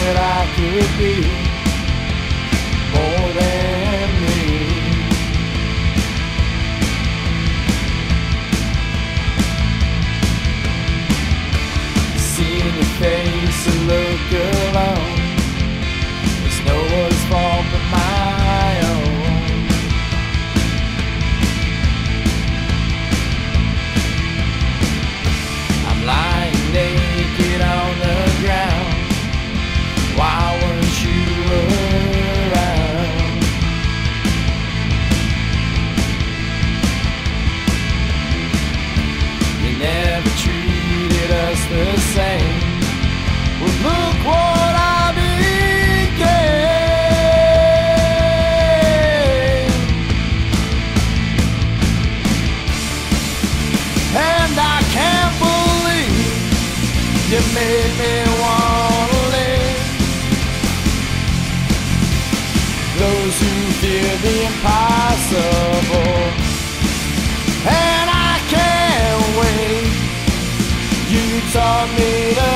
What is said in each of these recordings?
that I could be more than me. Seeing your face and look alone, it's no one's fault but my own. I'm lying naked on the ground. Why weren't you around? You never treated us the same. Well, look what I became. And I can't believe you made me wanna live. Those who fear the impossible, and I can't wait. You taught me to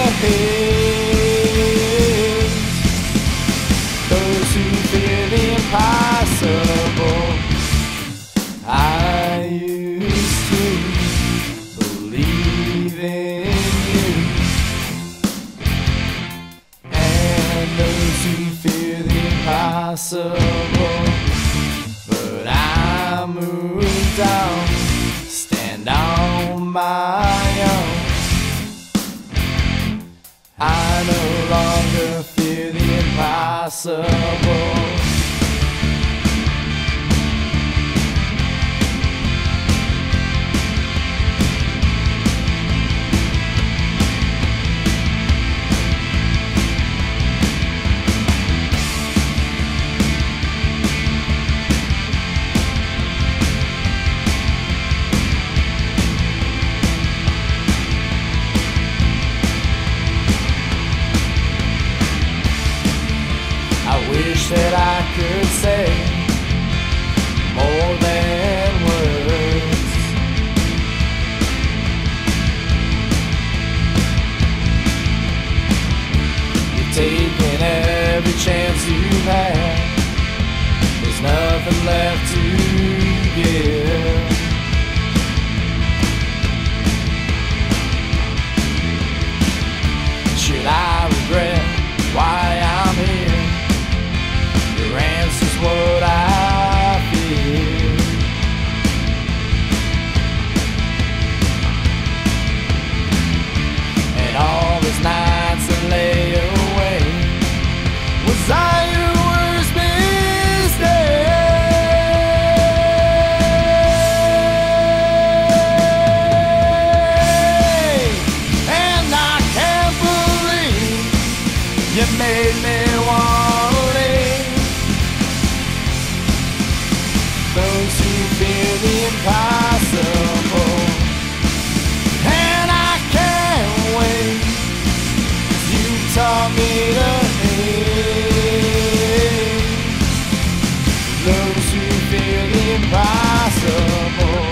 hate those who fear the impossible. I used to believe in you, and those who fear the impossible. But I moved on, stand on my own. I no longer fear the impossible. I wish that I could say more than words. You've taken every chance you've had. There's nothing left to give. Should I regret why I'm here? Your answer's what I feel. And all those nights I lay awake, was I your worst mistake? And I can't believe you made me wanna live. Those who fear the impossible, and I can't wait. You taught me to hate those who fear the impossible.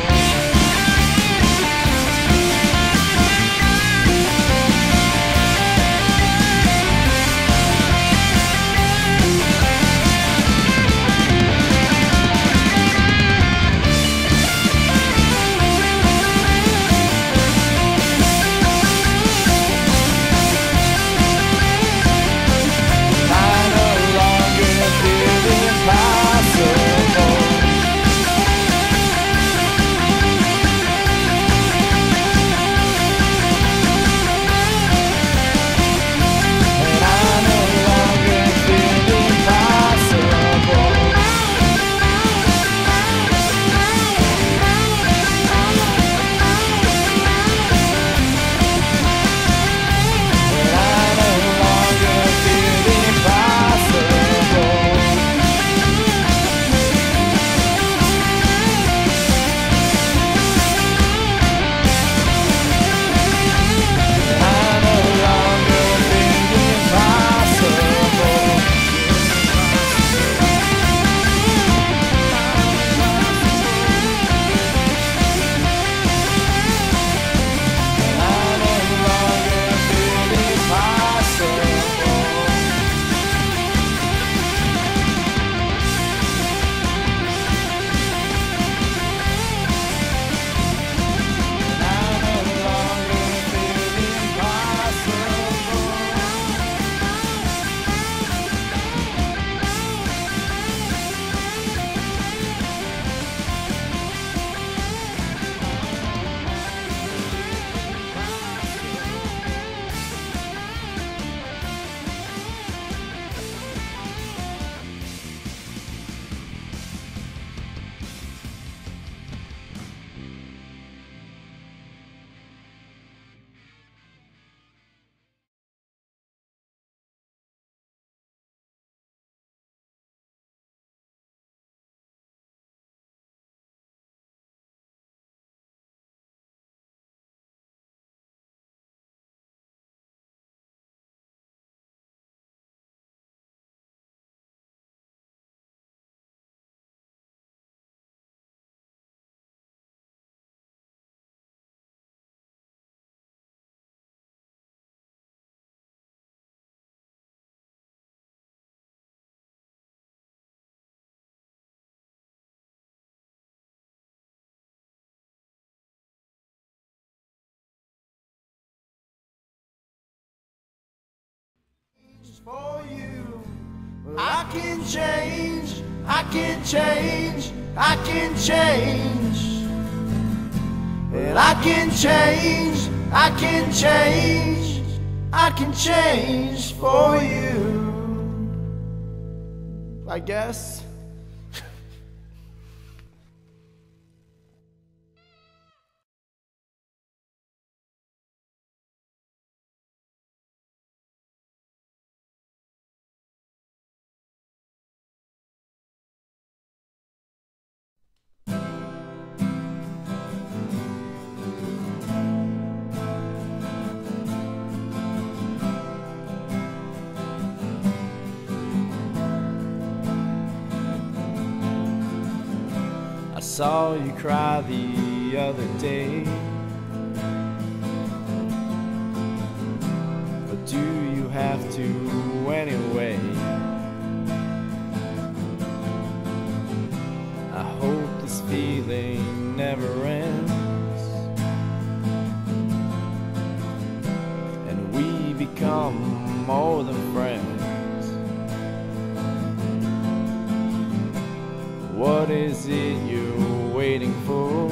for you. Well, I can change, I can change, I can change. And I can change, I can change, I can change for you, I guess. I saw you cry the other day, but do you have to anyway? I hope this feeling never ends, and we become more than friends. What is it you're waiting for?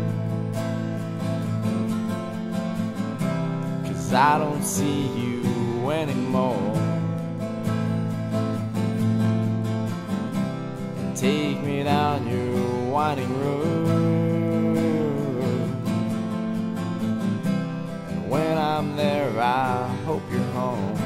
'Cause I don't see you anymore. Take me down your winding road, and when I'm there I hope you're home.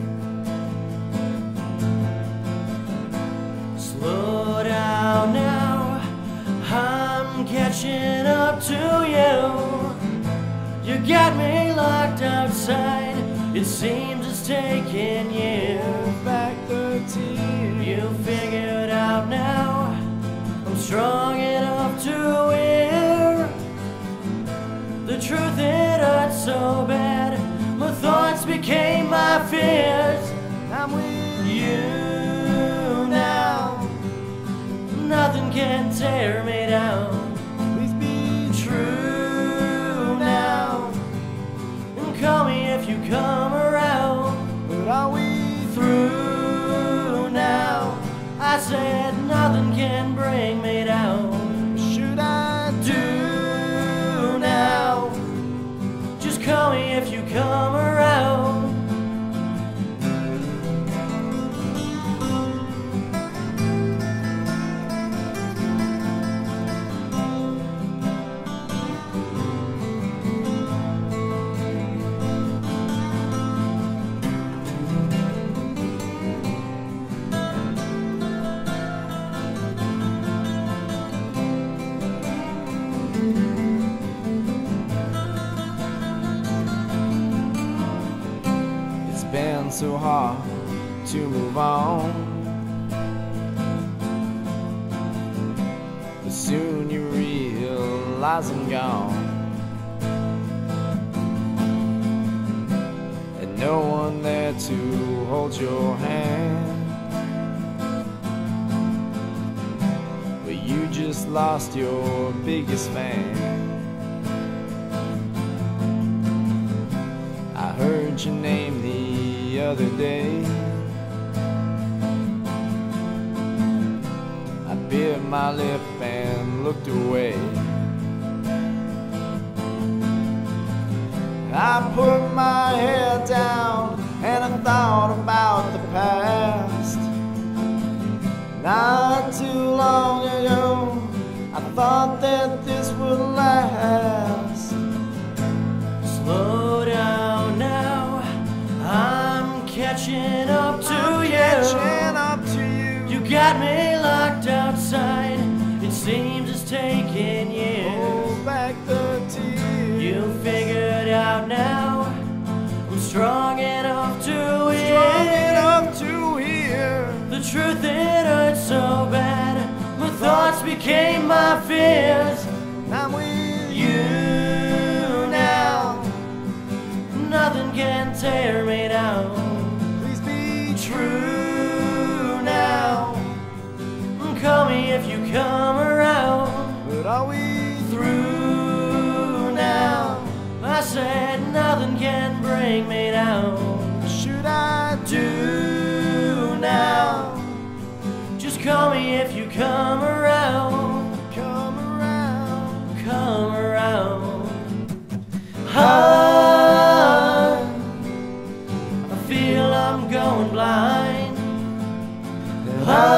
Slow down now, I'm catching up to you. You got me locked outside, it seems it's taken years. Back 13, you figured out now, I'm strong enough to hear the truth. It hurts so bad, my thoughts became my fears. I'm with You now, nothing can tear me down. Please be True now, and call me if you come around. But are we Through now, I said nothing can bring me down. Should I Do now, just call me if you come around. It's been so hard to move on, but soon you realize I'm gone, and no one there to hold your hand. But you just lost your biggest fan. I heard your name the other day, I bit my lip and looked away. I put my head down and I thought about the past. Not too long ago, I thought that this would last. Slow down now, I'm catching up to you. Catching up to you. You got me locked outside, it seems it's taken years. Oh, back 13. You figured out now, I'm strong enough to Strong hear enough to hear the truth. It hurts so bad, my thoughts became my fears. I'm with You now, nothing can tear me down. Please be True now, call me if you come around. But are we Through now, I said nothing can bring me down. Should I Do call me if you come around. Come around. Come around. I feel I'm going blind.